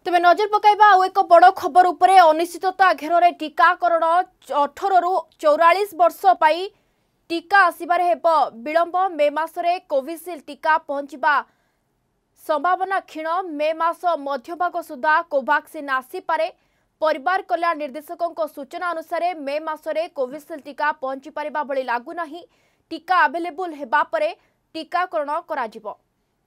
तेज नजर पकाइबा आउ एक बड़ खबर उपरे अनिश्चितता घेर में टीकाकरण 18 रु 44 वर्ष पाई टीका आसबार हेब विलंब मे मासरे कोविशील्ड टीका पहुंचवा संभावना क्षीण मे मास मध्यभाग सुधा कोवाक्सिन आसीपारे। परिवार कल्याण निर्देशकों सूचना अनुसार मे मासरे कोविशील्ड टीका पहुंची पारिबा भली लागुना। टीका अवेलेबल हेबा परे टीकाकरण कराजिबो।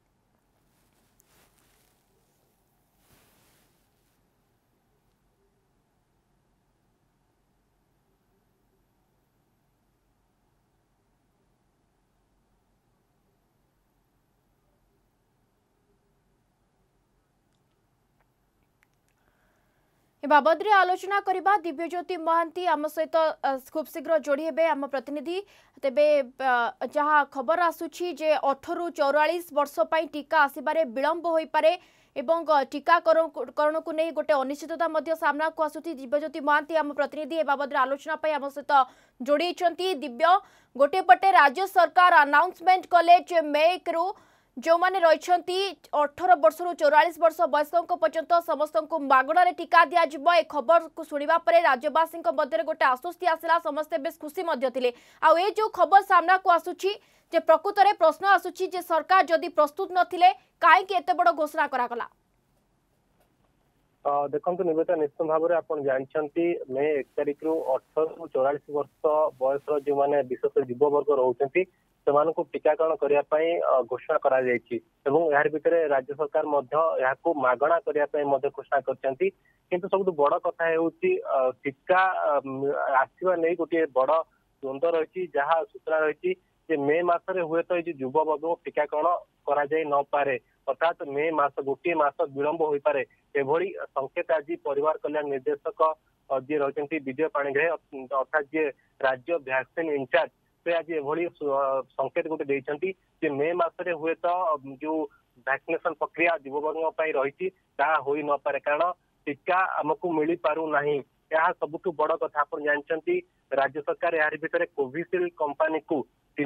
ए बाबद रे आलोचना करिबा दिव्यज्योति महांती आम सहित खूब शीघ्र जोड़ी हेबे आम प्रतिनिधि। तेबे जहाँ खबर आसुछि जे 18 रु 44 वर्ष पई टीका आसीबारे विलंब होई पारे एवं टीकाकरण को नहीं गोटे अनिश्चितता मध्य सामना को आसुछि। दिव्यज्योति महांती आम प्रतिनिधि ए बाबद रे आलोचना पई आम सहित जोड़ी छंती। दिव्य गोटे पटे राज्य सरकार अनाउंसमेंट कले जे मे 1 रु जो माने रहिछंती 18 वर्ष रु 44 वर्ष वयस्कों पर्यंत समस्त को मागणारे टीका दिया जिवो। ए खबर को सुनिबा परे राज्यवासी मध्य गोटे आश्वस्ति आसला, समस्ते बेस खुशी मध्य थिले। आ ए जो खबर सामना को आसुछि जे प्रकृत रे प्रश्न आसुछि जे सरकार जदि प्रस्तुत नथिले काहे कि एते बड़ घोषणा करा गला। देखंतु निवेदिता निश्चित भाव में आप जानते मे 1 तारिख रु 18 रु 44 वर्ष बयस जो मैंने विशेष युववर्ग रोचंती से टीकाकरण करने घोषणा करा जायछि एवं यार भितर राज्य सरकार मागणा करने घोषणा करछंती। किंतु सबुठ बड़ कथा हेउछि टीका आसीबा नै गोटे बड़ द्वंद्व रही जहाँ सूचना रही मे मासरे हुए तो ये युववर्ग टीकाकरण करा जाय न पारे, अर्थात मे मास गोटे मास विलंब हो पारे एभली संकेत आज परिवार कल्याण निर्देशक जी रही विजय पाणिग्राही अर्थात जी राज्य वैक्सीन इंचार्ज से आज एभली संकेत गोटे देइछंती जे मे मासरे हुए तो जो वैक्सीनेशन प्रक्रिया युववर्ग रही होई न पारे कारण टीका आमको मिल पारु नाही। यह सबुठ बड़ कथा आप जानते राज्य सरकार यार भितर कोविशील्ड कंपनी को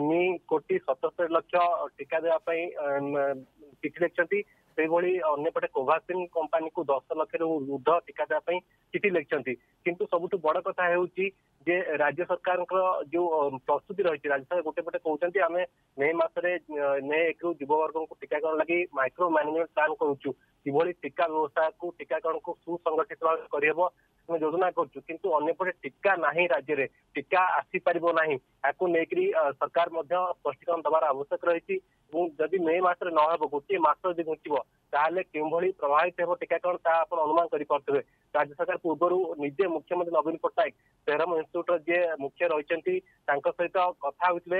3,77,00,000 टीका देवाई चिठी लिखिं। से अंपटे कोवाक्सिन कंपनी को 10 लाख ऊर्ध टीका देवाई चिठी लिखिं। किंतु सबुठ बड़ कथा है राज्य सरकार जो प्रस्तुति रही राज्य सरकार गोटे पटे कहते आम मे मासरे मे 1 रु युववर्ग को टीकाकरण लगी माइक्रो मैनेजमेंट प्लान करूँ कि टीका व्यवस्था को टीकाकरण को सुसंगठित भाव करहब योजना करूँ। किंतु अन्यपटे टीका नहीं राज्य में टीका आसी पारिबो नहीं याकू लेकरी सरकार स्पष्टीकरण दबार आवश्यक रही। जदि मे मासरे न हो गोटे मास जब घुंचब ताले किभली प्रभावित हो टीकाकरण ता आप अनुमान करें। राज्य सरकार पूर्व निजे मुख्यमंत्री नवीन पट्टनायक सेरम इन्स्टिट्यूट जे मुख्य रही सहित कथा होते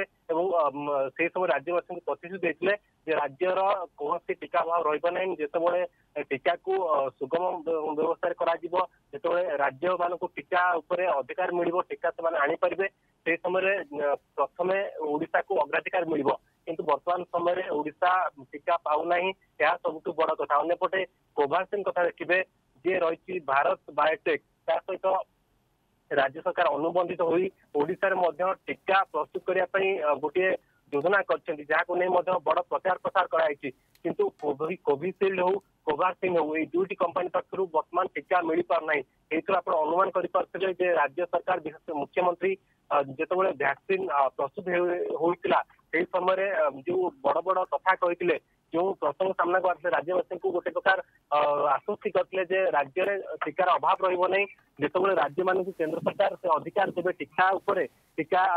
से समय राज्यवासी प्रतिश्रुति देते राज्यर कौन टीका अभाव रही जिते टीका को सुगम व्यवस्था करते राज्य मान टीका अधिकार मिल टीका से आनीपारे से समय प्रथम ओडिशा को अग्राधिकार मिल किंतु वर्तमान समय ओडिशा टीका पाऊना यह सबुठ बड़ कथा। अन्यपटे कोवाक्सिन कथा देखिए जे रही भारत बायोटेक सहित राज्य सरकार अनुबंधित होई ओडिशा रे टीका प्रस्तुत करने गोटे योजना कर बड़ प्रचार प्रसार कराई। किंतु कोविशील्ड हो कोवाक्सिन हो ये दुईटी कंपनी पक्षर वर्तमान टीका मिल पारना। आप अनुमान करें राज्य सरकार विशेष मुख्यमंत्री जिते वैक्सीन प्रस्तुत होता से समय जो बड़ बड़ कथा कहते जो प्रसंग सामना को आते राज्यवासी को गोटे प्रकार आश्वस्ति करते राज्य में टीकार अभाव रही जिते राज्य मान केंद्र सरकार से अधिकार देवे टीका टीका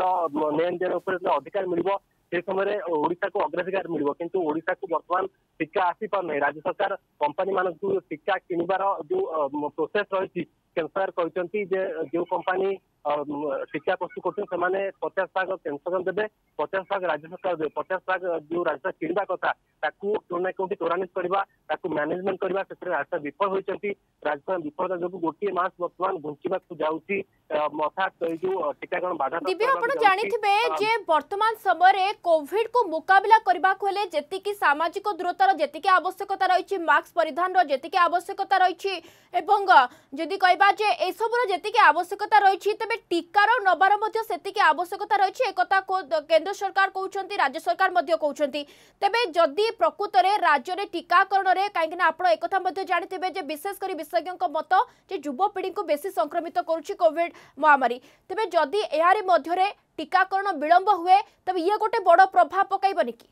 लेन देन अधिकार मिल से समय ओडिशा को अग्राधिकार मिल किंतु ओडिशा को वर्तमान टीका आसी पार नहीं। राज्य सरकार कंपनी मान टीका किणवार जो प्रोसेस रही केंद्र कहते जो कंपनी टीका प्रस्तुत कर 50 भाग केंद्र देवे 50 भाग राज्य सरकार देवे 50 भाग जो राज्य सरकार किणवा कथा कौटी त्वरान्वित करवा मैनेजमेंट करवा राज्य विफल होती राज्य विफलता जो गोटे मास वर्तमान घुंचवा जाऊँगी अर्थात जो टीकाकरण बाधा। दिव्य आप जानिथिबे जे वर्तमान समय कोविड को मुकाबला करबा को हेले जेतिकी सामाजिक दूरतार जेतिकी आवश्यकता रही मास्क परिधान रो जेतिकी आवश्यकता रही एवं जदि कहबा जे ए सबरो जेतिकी आवश्यकता रही तेबे टीकार नबार सेतिके आवश्यकता रही एक केंद्र सरकार कहते राज्य सरकार कहते तेबे जदि प्रकृत में राज्य में टीकाकरण में कहीं आप जानते विशेषकर विशेषज्ञों मत जे युवपीढ़ी को बेसी संक्रमित करुच्ची कोविड महामारी तेबे जदि यार मध्य टीकाकरण विलंब हुए तब ये गोटे बड़ प्रभाव पकाइबनी कि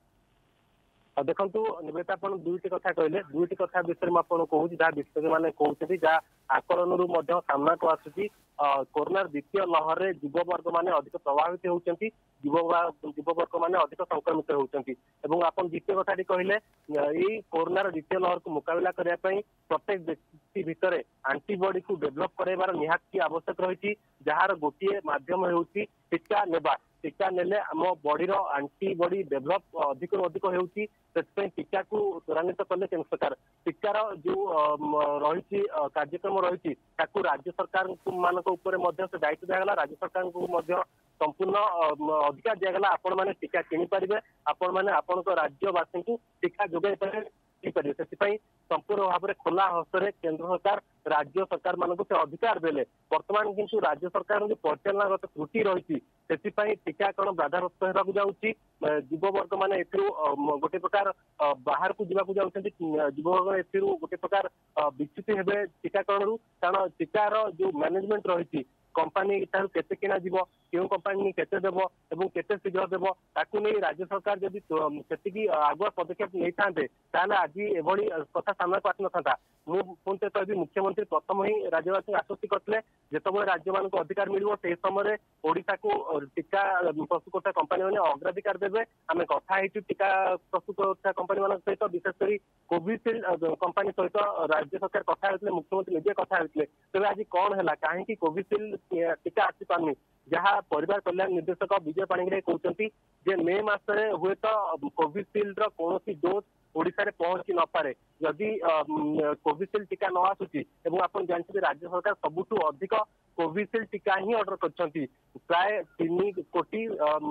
देखो निवेदिता आप दुईटी कथा कहले दुईटी कथा विषय में आपको कहूँ जहाँ विशेषज्ञ मैंने कहते जहाँ आकलन सामना को आसूची कोरोना द्वितीय लहर में युववर्ग मैंने अधिक प्रभावित होती युववर्ग मैंने अधिक संक्रमित होती आप द्वितीय कथा कहले यही कोरोना द्वितीय लहर को मुकाबला करने प्रत्येक व्यक्ति भितर आंटीबॉडी को डेभलप करार निहाती आवश्यक रही जार गोटे मध्यम होती टीका नेबा टीका नेले आम बॉडीर आंटीबॉडी डेभलप अधिक अधिक होती टीका को त्वरान्वित कले केंद्र सरकार टीकार जो रही कार्यक्रम रही राज्य सरकार मान से दायित्व दिगला राज्य सरकार को संपूर्ण अधिकार दिगला आपण मैंने टीका किनी पारे आपण मैंने आपण राज्यवासी को टीका जोगाई पारे से संपूर्ण भाव में खोला हस्तर केंद्र सरकार राज्य सरकार मानक से अधिकार देले वर्तमान किंतु राज्य सरकार जो परिचालनागत त्रुटि रही से टीकाकरण बाधाग्रस्त होगा जाऊँगी युववर्ग मैंने गोटे प्रकार बाहर को जावाक जाऊँच युववर्ग गोटे प्रकार विच्युत हेबे टीकाकरण कारण टीकार जो मैनेजमेंट रही कंपानी केते किना जीव क्यों कंपानी केते देव एवं केते शीघ्र देव ताकू नहीं राज्य सरकार जदि सेतिकी आगुआ पदक्षेप नहीं थांते ताले आज एभली कथा सामना को आसी नथा मुझे कहबी मुख्यमंत्री प्रथम ही राज्यवासी आश्वस्त करते जिते राज्य मान अधिकार मिल समय ओडिशा को टीका प्रस्तुत कंपानी मैंने अग्राधिकार देवे आम कथा टीका प्रस्तुत कंपानी मान सहित विशेषकर कोविशील्ड कंपानी सहित राज्य सरकार कथा होते मुख्यमंत्री निजे कथा होते तेज आज कौन है कहीं कोविशील्ड टीका आसी पारनी जहाँ परिवार कल्याण निर्देशक विजय पाणिग्राही कहते जे मे मासरे हुए तो कोविशील्ड कौन डोज ओडिशा रे पहुंची न पारे जदि कोविशील्ड टीका न आसुची एवं आप जानते राज्य सरकार सबुठू अधिक कोविशील्ड टीका ही ऑर्डर करछंती प्राय 3 कोटी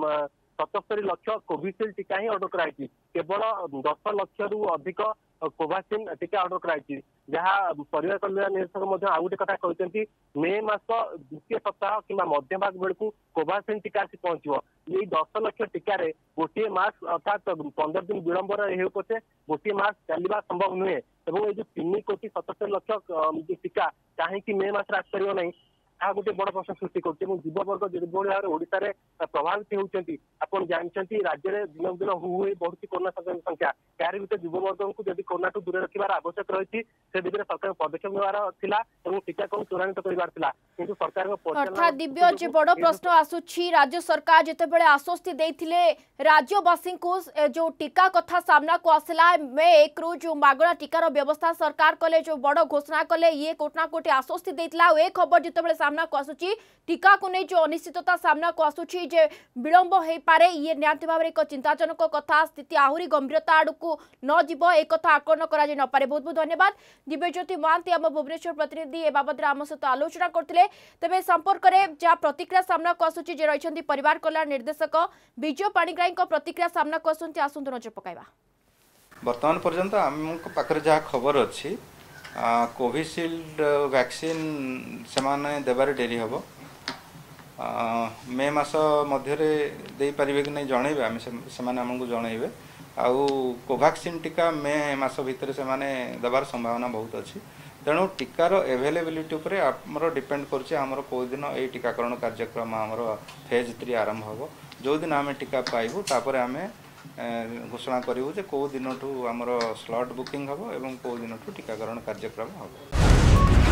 77 लाख कोविशील्ड टीका ही ऑर्डर कराई केवल 10 लाख रु अधिक कोवाक्सिन टीका ऑर्डर कराई जहाँ परिवार कल्याण निर्देशक आउ गोटे कथा कहते मे मास द्वितीय सप्ताह कि मध्य भाग बेलू कोवाक्सिन टीका आसी पहुंचो ये 10 लाख टीकार गोटे मास अर्थात 15 दिन विलंब पचे गोटे मास चलवा संभव नुहे और ये 3 कोटी 77 लाख टीका कहीं मे मास आसपार ना गोटे बड़ प्रश्न सृष्टि कर युववर्ग जो भाव में ओडिशा रे प्रभावित होती आप जानते राज्य में दिन दिन हुए बढ़ुची कोरोना संख्या यार भर युववर्ग को जब कोरोना टू दूर रखार आवश्यक रही से दिगरे सरकार पदक्षेप नेबार टीकाकरण त्वरान्वित करार किंतु सरकार अर्थात दिव्य जे बड़ प्रश्न आसुछि राज्य सरकार जितेबेले आश्वस्ति देथिले राज्यवासी को जो टीका कथा सामना को आसला मे 1 रु जो मागणा टीकार व्यवस्था सरकार कले जो बड़ घोषणा कले ये कोटना कोटी आश्वस्ति देथिला ए खबर जितेबेले सामना को आसुछि टीका को नहीं जो अनिश्चितता सामना को आसुछि जे विलंब हो पारे ये निहांती भाव एक चिंताजनक कथा स्थिति आहुरी गंभीरता आड़कू न जीव एक कथा आकलन करा न पारे बहुत बहुत धन्यवाद दिव्यज्योति महांती आम भुवनेश्वर प्रतिनिधि ए बाबद आम सहित आलोचना करते तेज संपर्क में जहाँ प्रतिक्रिया सामना को आसुछि जे रहिछन्ति परिवार कल्याण निर्देशक विजय पाणिग्राही प्रतिक्रिया सामना को आसुछि आसंतु नजर पकाइबा वर्तमान पर्यंत आम पाखरे जहाँ खबर अच्छी कोविशील्ड वैक्सीन से माने देबारे डेरी हम मे मास मध्य दे पारे कि नहीं जनइबे आम से आमको जनइबे आउ कोवैक्सीन टीका मे मास भितर से माने देबार संभावना बहुत अच्छी तेणु टीकार एभेलेबिलिटी उपरे आमर डिपेंड करछि आमर को दिन ए टीकाकरण कार्यक्रम आमर फेज 3 आरंभ हो जो दिन आम टीका पाइबू तापर आम घोषणा करूँ जे कौ दिन आमर स्लॉट बुकिंग हम और कौ दिन टीकाकरण कार्यक्रम हम।